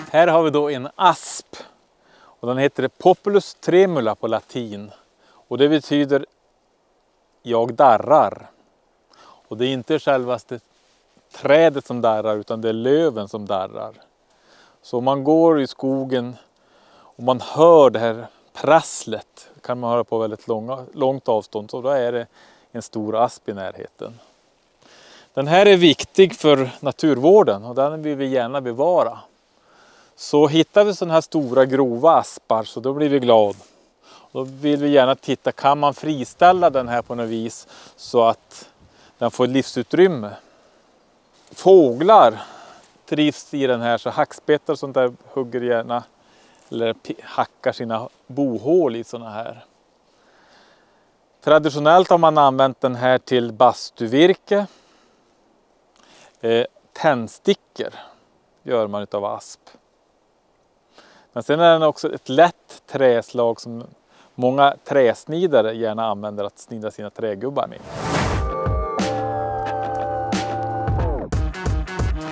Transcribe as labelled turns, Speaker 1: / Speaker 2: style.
Speaker 1: Här har vi då en asp och den heter Populus tremula på latin och det betyder jag darrar. Och det är inte självaste trädet som darrar utan det är löven som darrar. Så om man går i skogen och man hör det här prasslet, kan man höra på väldigt långt avstånd, så då är det en stor asp i närheten. Den här är viktig för naturvården och den vill vi gärna bevara. Så hittar vi sådana här stora grova aspar så då blir vi glada. Då vill vi gärna titta, kan man friställa den här på något vis så att den får livsutrymme. Fåglar trivs i den här, så hackspettar och sånt där hugger gärna eller hackar sina bohål i sådana här. Traditionellt har man använt den här till bastuvirke. Tändstickor gör man utav asp. Men sen är den också ett lätt träslag som många träsnidare gärna använder att snida sina trägubbar med.